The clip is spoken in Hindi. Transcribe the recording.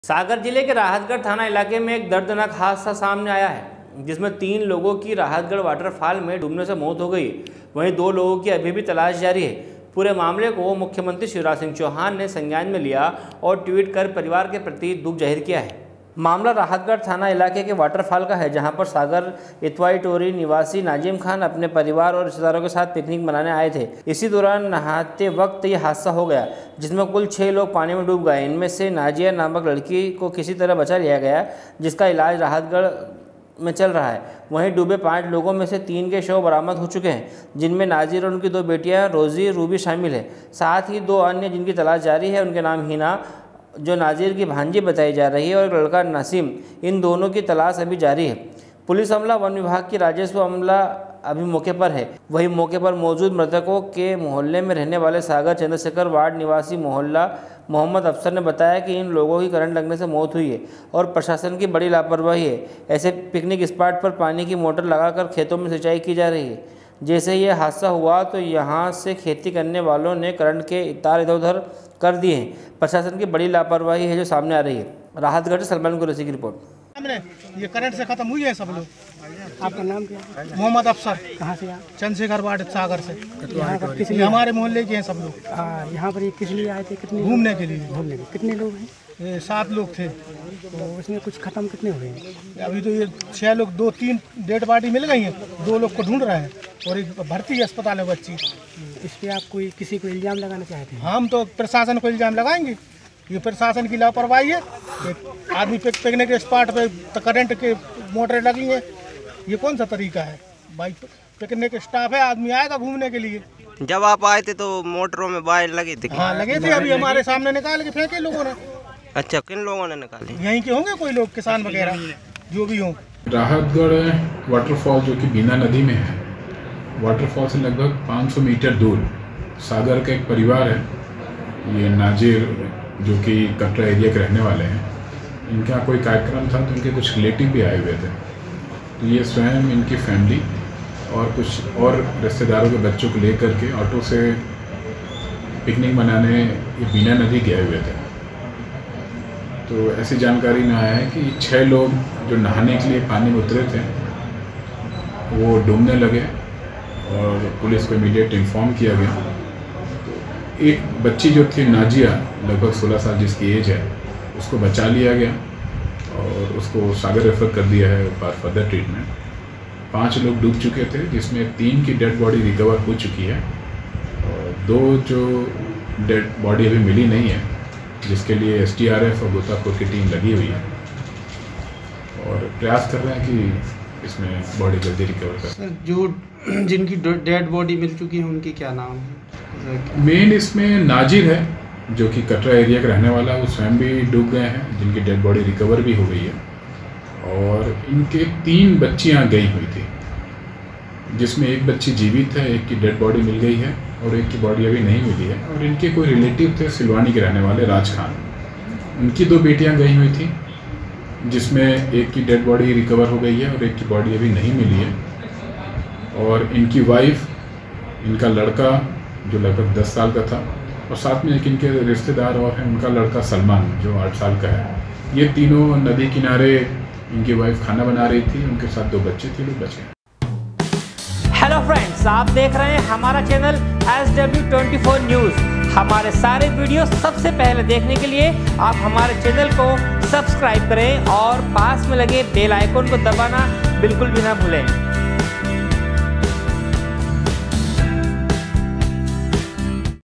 सागर जिले के राहतगढ़ थाना इलाके में एक दर्दनाक हादसा सामने आया है, जिसमें 3 लोगों की राहतगढ़ वाटरफॉल में डूबने से मौत हो गई। वहीं 2 लोगों की अभी भी तलाश जारी है। पूरे मामले को मुख्यमंत्री शिवराज सिंह चौहान ने संज्ञान में लिया और ट्वीट कर परिवार के प्रति दुख जाहिर किया है। मामला राहतगढ़ थाना इलाके के वाटरफॉल का है, जहां पर सागर इतवाई टोरी निवासी नाजिम खान अपने परिवार और रिश्तेदारों के साथ पिकनिक मनाने आए थे। इसी दौरान नहाते वक्त ये हादसा हो गया, जिसमें कुल 6 लोग पानी में डूब गए। इनमें से नाजिया नामक लड़की को किसी तरह बचा लिया गया, जिसका इलाज राहतगढ़ में चल रहा है। वहीं डूबे 5 लोगों में से 3 के शव बरामद हो चुके हैं, जिनमें नाजिर और उनकी 2 बेटियां रोजी रूबी शामिल है। साथ ही 2 अन्य जिनकी तलाश जारी है, उनके नाम हिना जो नाजिर की भांजी बताई जा रही है और एक लड़का नसीम, इन दोनों की तलाश अभी जारी है। पुलिस अमला, वन विभाग की राजस्व अमला अभी मौके पर है। वहीं मौके पर मौजूद मृतकों के मोहल्ले में रहने वाले सागर चंद्रशेखर वार्ड निवासी मोहल्ला मोहम्मद अफसर ने बताया कि इन लोगों की करंट लगने से मौत हुई है और प्रशासन की बड़ी लापरवाही है। ऐसे पिकनिक स्पॉट पर पानी की मोटर लगाकर खेतों में सिंचाई की जा रही है। जैसे ये हादसा हुआ तो यहाँ से खेती करने वालों ने करंट के तार इधर उधर कर दिए हैं। प्रशासन की बड़ी लापरवाही है जो सामने आ रही है। राहतगढ़ से सलमान कुरैशी की रिपोर्ट। ये करंट से खत्म हुई है सब लोग। आपका नाम क्या है? मोहम्मद अफसर। कहाँ से आप? चंद्रशेखर वार्ड सागर से। यहाँ पर किस ये लिए? हमारे मोहल्ले के हैं सब लोग। यहाँ पर ये किस लिए आए थे? कितने घूमने के लिए। घूमने के कितने लोग हैं? ये 7 लोग थे। तो इसमें कुछ खत्म कितने हुए हैं? अभी तो ये 6 लोग, 2-3 डेड बॉडी मिल गई हैं, 2 लोग को ढूंढ रहे हैं और एक भर्ती है अस्पताल में बच्ची। इस पर आप कोई किसी को इल्ज़ाम लगाना चाहते हैं? हम तो प्रशासन को इल्ज़ाम लगाएंगे। ये प्रशासन की लापरवाही है। एक आदमी पिकनिक स्पॉट पे करंट के मोटरें लगी हैं, ये कौन सा तरीका है भाई? पिकनिक स्टॉप है, आदमी आएगा घूमने के लिए। जब आप आए थे तो मोटरों में वायर लगे थे? हाँ लगे थे, अभी हमारे सामने निकाल के फेंके लोगों ने। अच्छा, किन लोगों ने निकाले? यहीं के होंगे कोई लोग, किसान वगैरह जो भी हों। राहतगढ़ वाटरफॉल जो कि बीना नदी में है, वाटरफॉल से लगभग 500 मीटर दूर सागर का एक परिवार है। ये नाजिर जो कि कटरा एरिया के रहने वाले हैं, इनका कोई कार्यक्रम था तो इनके कुछ रिलेटिव भी आए हुए थे। तो ये स्वयं, इनकी फैमिली और कुछ और रिश्तेदारों के बच्चों को लेकर के ऑटो से पिकनिक मनाने ये बीना नदी गए हुए थे। तो ऐसी जानकारी में आया है कि 6 लोग जो नहाने के लिए पानी में उतरे थे वो डूबने लगे और पुलिस को इमीडिएट इन्फॉर्म किया गया। तो एक बच्ची जो थी नाजिया, लगभग 16 साल जिसकी एज है, उसको बचा लिया गया और उसको सागर रेफर कर दिया है फॉर फर्दर ट्रीटमेंट। 5 लोग डूब चुके थे, जिसमें 3 की डेड बॉडी रिकवर हो चुकी है और 2 जो डेड बॉडी अभी मिली नहीं है, जिसके लिए SDRF और गोताखोर की टीम लगी हुई है और प्रयास कर रहे हैं कि इसमें बॉडी जल्दी रिकवर कर। सर, जो जिनकी डेड बॉडी मिल चुकी है उनकी क्या नाम है? मेन इसमें नाजिर है जो कि कटरा एरिया का रहने वाला, वो स्वयं भी डूब गए हैं, जिनकी डेड बॉडी रिकवर भी हो गई है। और इनके 3 बच्चियां गई हुई थी, जिसमें एक बच्ची जीवित है, एक की डेड बॉडी मिल गई है और एक की बॉडी अभी नहीं मिली है। और इनके कोई रिलेटिव थे सिलवानी के रहने वाले राज खान, उनकी 2 बेटियां गई हुई थी, जिसमें एक की डेड बॉडी रिकवर हो गई है और एक की बॉडी अभी नहीं मिली है। और इनकी वाइफ, इनका लड़का जो लगभग 10 साल का था और साथ में एक इनके रिश्तेदार और हैं, उनका लड़का सलमान जो 8 साल का है। ये तीनों नदी किनारे, इनकी वाइफ खाना बना रही थी, उनके साथ 2 बच्चे थे, लोग बच गए। हेलो फ्रेंड्स, आप देख रहे हैं हमारा चैनल SW24 न्यूज़। हमारे सारे वीडियो सबसे पहले देखने के लिए आप हमारे चैनल को सब्सक्राइब करें और पास में लगे बेल आइकन को दबाना बिल्कुल भी ना भूलें।